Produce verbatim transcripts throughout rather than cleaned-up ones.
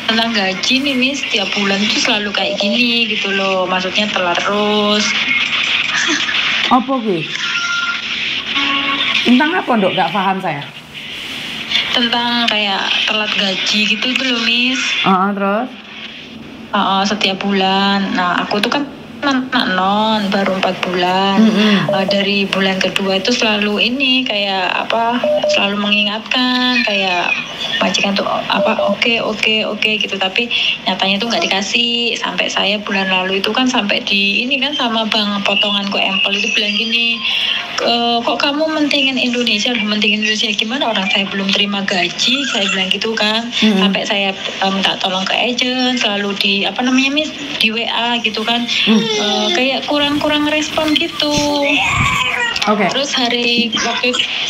tentang gaji nih Miss, tiap bulan tuh selalu kayak gini gitu loh, maksudnya telat terus. Apa ki? Tentang apa dok? Gak paham saya. Tentang kayak telat gaji gitu itu loh Miss. Uh, terus? Uh, setiap bulan. Nah aku tuh kan anak non baru empat bulan. Mm-hmm. Uh, dari bulan kedua itu selalu ini kayak apa? Selalu mengingatkan kayak majikan tuh apa? Oke okay, oke okay, oke okay, gitu. Tapi nyatanya tuh nggak dikasih. Sampai saya bulan lalu itu kan sampai di ini kan sama bang potonganku empel itu bilang gini. E, kok kamu mentingin Indonesia, mentingin Indonesia gimana, orang saya belum terima gaji, saya bilang gitu kan. Mm-hmm. Sampai saya um, minta tolong ke agent, selalu di apa namanya Miss, di W A gitu kan. Mm. E, kayak kurang-kurang respon gitu. Oke. Okay. Terus hari waktu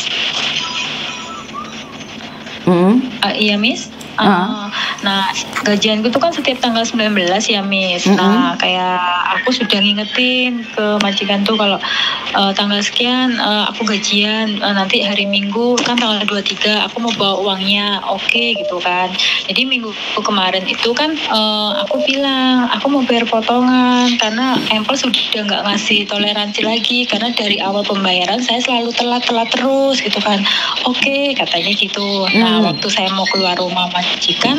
mm-hmm. uh, iya Miss. Uh, uh. Nah gajianku tuh kan setiap tanggal sembilan belas ya Miss. Mm-hmm. Nah kayak aku sudah ngingetin ke majikan tuh kalau uh, tanggal sekian uh, aku gajian, uh, nanti hari Minggu kan tanggal dua puluh tiga aku mau bawa uangnya, oke okay, gitu kan. Jadi minggu kemarin itu kan uh, aku bilang aku mau bayar potongan karena empel sudah nggak ngasih toleransi lagi karena dari awal pembayaran saya selalu telat-telat terus gitu kan. Oke okay, katanya gitu. Nah mm. waktu saya mau keluar rumah majikan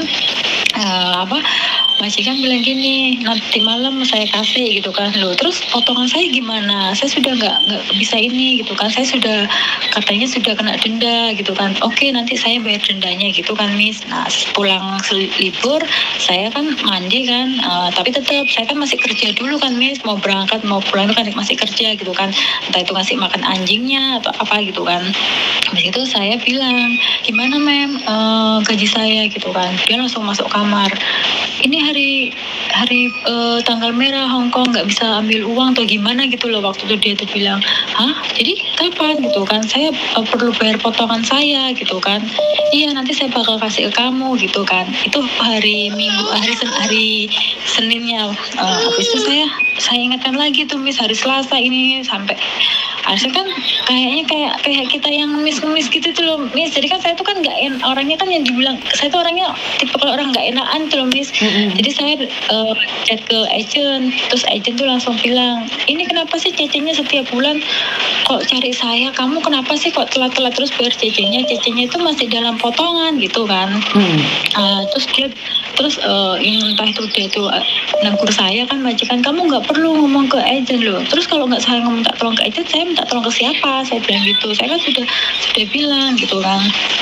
uh, apa majikan bilang gini, nanti malam saya kasih gitu kan. Loh terus potongan saya gimana, saya sudah nggak nggak bisa ini gitu kan, saya sudah katanya sudah kena denda gitu kan. Oke nanti saya bayar dendanya gitu kan Miss. Nah pulang libur saya kan mandi kan, uh, tapi tetap saya kan masih kerja dulu kan Miss, mau berangkat mau pulang itu kan masih kerja gitu kan, entah itu ngasih makan anjingnya atau apa gitu kan. Habis itu saya bilang gimana mem, uh, gaji saya gitu kan. Dia langsung masuk kamar, ini hari hari uh, tanggal merah Hongkong nggak bisa ambil uang atau gimana gitu loh. Waktu itu dia tuh bilang, hah jadi kapan gitu kan, saya uh, perlu bayar potongan saya gitu kan. Iya nanti saya bakal kasih ke kamu gitu kan. Itu hari minggu, hari sen hari Seninnya. Uh, habis itu saya saya ingatkan lagi tuh Miss, hari Selasa ini sampai harusnya kan kayaknya kayak kayak kita yang ngemis-ngemis gitu tuh loh Miss. Jadi kan saya tuh kan nggak en orangnya kan yang dibilang saya tuh orangnya tipe kalau orang nggak enakan tuh loh Miss. Mm-hmm. Jadi saya uh, chat ke agent, terus agent tuh langsung bilang, ini kenapa sih cecenya setiap bulan kok cari saya, kamu kenapa sih kok telat-telat terus bayar cecenya, cecenya itu masih dalam potongan gitu kan. Mm. Uh, terus dia terus uh, entah itu dia tuh uh, negur saya kan majikan, kamu nggak perlu ngomong ke agent loh. Terus kalau nggak saya ngomong tolong ke agent, saya minta tolong ke siapa, saya bilang gitu. Saya kan sudah sudah bilang gitu kan.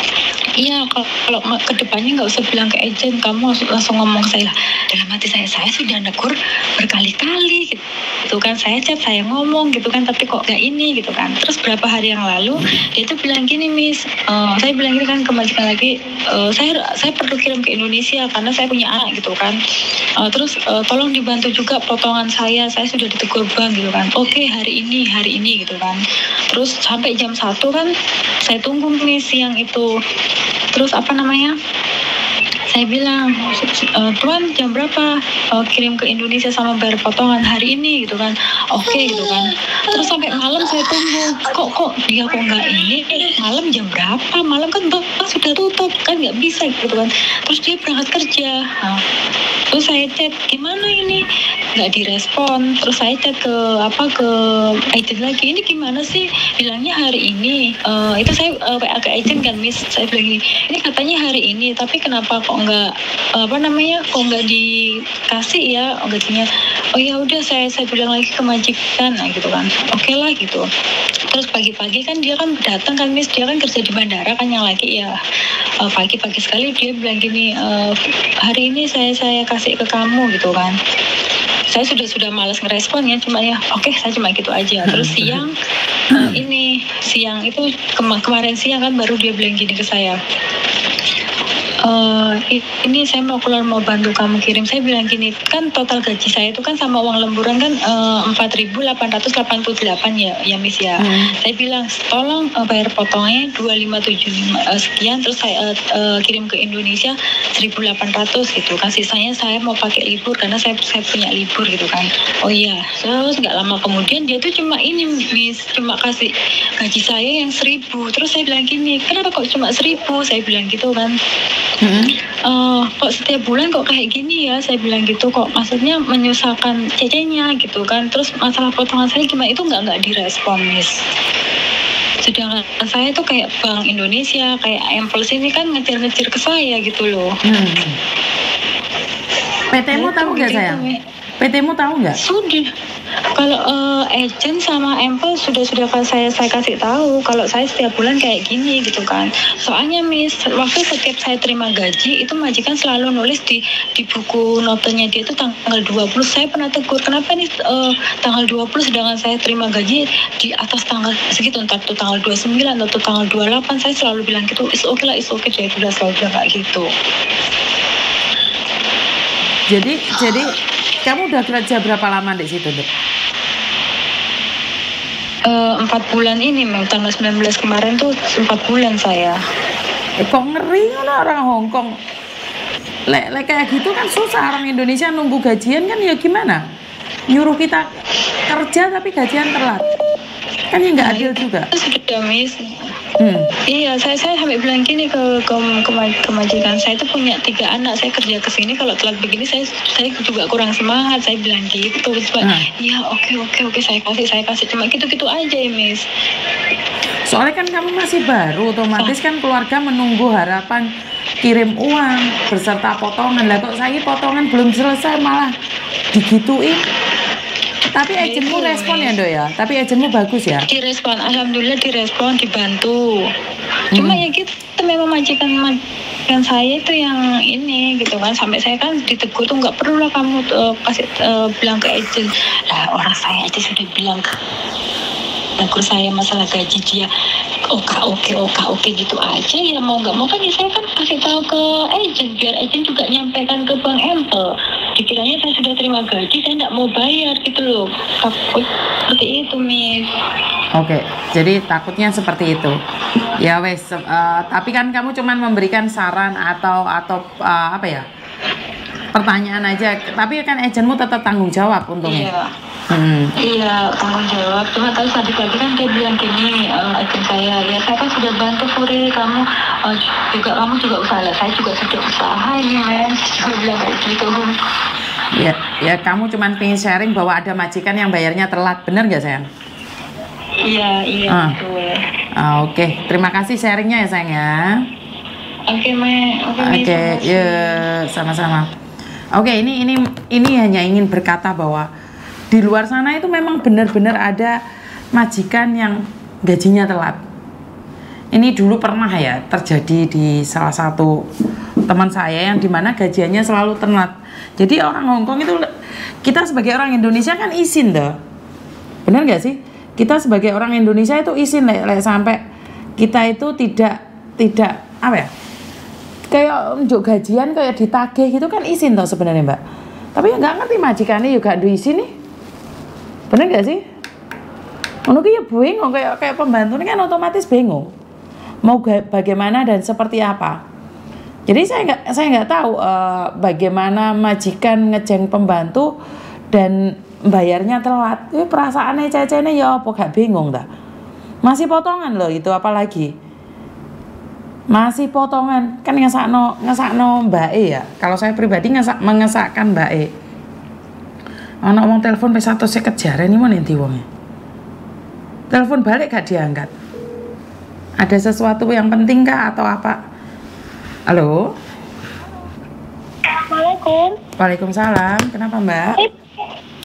Iya, kalau, kalau kedepannya nggak usah bilang ke agent, kamu langsung, langsung ngomong ke saya. Dalam hati saya, saya sudah negur berkali-kali gitu, gitu kan. Saya chat, saya ngomong gitu kan, tapi kok nggak ini gitu kan. Terus berapa hari yang lalu dia tuh bilang gini Miss, uh, saya bilang gini kan ke majikan lagi, uh, saya saya perlu kirim ke Indonesia karena saya punya anak gitu kan. Uh, terus uh, tolong dibantu juga potongan saya, saya sudah ditegur bank gitu kan. Oke hari ini hari ini gitu kan. Terus sampai jam satu kan saya tunggu Miss siang itu. Terus apa namanya, saya bilang, e, Tuan jam berapa e, kirim ke Indonesia sama bayar potongan hari ini gitu kan. Oke okay, gitu kan. Terus sampai malam saya tunggu, kok kok dia kok nggak ini, malam jam berapa, malam kan bank sudah tutup kan, nggak bisa gitu kan. Terus dia berangkat kerja. Nah, terus saya chat, gimana ini, nggak direspon. Terus saya chat ke apa ke agent lagi, ini gimana sih, bilangnya hari ini. Uh, itu saya uh, W A ke agent kan Miss, saya bilang gini, ini katanya hari ini tapi kenapa kok nggak apa namanya kok nggak dikasih ya gajinya. Oh ya udah, saya saya bilang lagi ke majikan, nah gitu kan. Oke okay lah gitu. Terus pagi-pagi kan dia kan datang kan Miss, dia kan kerja di bandara kan yang lagi ya. Uh, pagi-pagi sekali dia bilang gini, uh, hari ini saya saya kasih ke kamu gitu kan. Saya sudah sudah malas ngerespon ya, cuma ya oke okay, saya cuma gitu aja. Terus siang uh, ini siang itu kema kemarin siang kan baru dia bilang gini ke saya, Uh, ini saya mau keluar mau bantu kamu kirim. Saya bilang gini, kan total gaji saya itu kan sama uang lemburan kan empat ribu delapan ratus delapan puluh delapan ya, ya Miss ya. Hmm. Saya bilang tolong uh, bayar potongannya dua ribu lima ratus tujuh puluh lima uh, sekian, terus saya uh, uh, kirim ke Indonesia seribu delapan ratus gitu kan. Sisanya saya mau pakai libur karena saya saya punya libur gitu kan. Oh iya, terus nggak lama kemudian dia tuh cuma ini Miss, cuma kasih gaji saya yang seribu. Terus saya bilang gini, kenapa kok cuma seribu? Saya bilang gitu kan. Hmm. Uh, kok setiap bulan kok kayak gini ya, saya bilang gitu, kok maksudnya menyusahkan cecenya gitu kan. Terus masalah potongan saya gimana, itu nggak nggak direspon, Miss. Sedangkan saya tuh kayak Bank Indonesia, kayak Amples ini kan ngejar-ngejar ke saya gitu loh. Hmm. P T-mu tahu nggak gitu, sayang? gitu. P T-mu tahu nggak? Sudah. Kalau uh, agent sama Ampel sudah sudah saya saya kasih tahu kalau saya setiap bulan kayak gini gitu kan. Soalnya Miss, waktu setiap saya terima gaji itu majikan selalu nulis di di buku notenya dia itu tanggal dua puluh. Saya pernah tegur, kenapa nih uh, tanggal dua puluh sedangkan saya terima gaji di atas tanggal segitu, entah itu tanggal dua puluh sembilan atau tanggal dua puluh delapan. Saya selalu bilang gitu, is okay lah, is okay, saya sudah selalu bilang kayak gitu. Jadi jadi kamu udah kerja berapa lama di situ, Dok? Uh, empat bulan ini, Mem. Tanggal sembilan belas kemarin tuh empat bulan saya. Eh, kok ngeri kan orang Hong Kong? Lek, lek kayak gitu kan susah, orang Indonesia nunggu gajian kan ya gimana? Nyuruh kita kerja tapi gajian telat. Kan ya nggak adil juga. Sudah, Miss. Hmm. Iya, saya saya sampai bilang gini ke ke, ke, ke majikan saya itu punya tiga anak, saya kerja ke sini kalau telat begini saya saya juga kurang semangat, saya bilang gitu. Hmm. Iya, oke oke oke saya kasih saya kasih cuma gitu-gitu aja ya, Miss. Soalnya kan kamu masih baru, otomatis kan keluarga menunggu harapan kirim uang beserta potongan. Lah kok saya potongan belum selesai malah digituin. Tapi agenmu respon ya, Dok ya? Tapi agenmu bagus ya? Direspon, alhamdulillah direspon, dibantu. Cuma hmm. ya gitu, memang majikan majikan saya itu yang ini gitu kan, sampai saya kan ditegur tuh nggak perlu lah kamu uh, kasih uh, bilang ke agen. Lah orang saya aja sudah bilang ke tegur saya masalah gaji dia oke oke oke oke gitu aja ya, mau nggak mau kan ya saya kan kasih tahu ke agent biar agent juga nyampaikan ke Bank Ampel. Dikiranya saya sudah terima gaji, saya nggak mau bayar gitu loh. Takut seperti itu, Miss. Oke, jadi takutnya seperti itu. Ya wes, uh, tapi kan kamu cuman memberikan saran atau atau uh, apa ya? Pertanyaan aja. Tapi kan agenmu tetap tanggung jawab untungnya. Iya. Hmm. Iya, tanggung jawab. Cuma tadi tadi pagi kan dia bilang gini, uh, agen saya, ya saya kan sudah bantu Puri, kamu uh, juga kamu juga usaha lah. Saya juga sudah usaha ini, men. Saya bilang kayak gitu. Ya, ya kamu cuman pengen sharing bahwa ada majikan yang bayarnya telat, bener nggak sayang? Iya, iya ah. betul. Ah, Oke, okay. Terima kasih sharingnya ya sayang ya. Oke, okay, me. Oke, okay, okay. Ya sama-sama. Oke, okay, ini ini ini hanya ingin berkata bahwa di luar sana itu memang benar-benar ada majikan yang gajinya telat. Ini dulu pernah ya terjadi di salah satu teman saya yang dimana gajiannya selalu telat. Jadi orang Hongkong itu, kita sebagai orang Indonesia kan izin dah, benar nggak sih? Kita sebagai orang Indonesia itu izin le, le, sampai kita itu tidak tidak apa ya? Kayak unjuk gajian kayak ditagih gitu kan izin toh sebenarnya, Mbak. Tapi nggak ngerti majikannya juga ada izin nih. Bener gak sih? Menurutku ya bingung, kayak kayak pembantu ini kan otomatis bingung mau bagaimana dan seperti apa. Jadi saya nggak saya nggak tahu uh, bagaimana majikan ngejeng pembantu dan bayarnya telat. Ini perasaannya cecenya ya apa gak bingung dah. Masih potongan loh itu, apalagi masih potongan kan ngesakno ngesakno Mbak E ya. Kalau saya pribadi ngesak mengesakkan Mbak E. Ana wong telepon wis satu seket jare ini mau nanti wongnya. Telepon balik gak diangkat. Ada sesuatu yang penting kah atau apa? Halo. Assalamualaikum. Waalaikumsalam. Kenapa Mbak?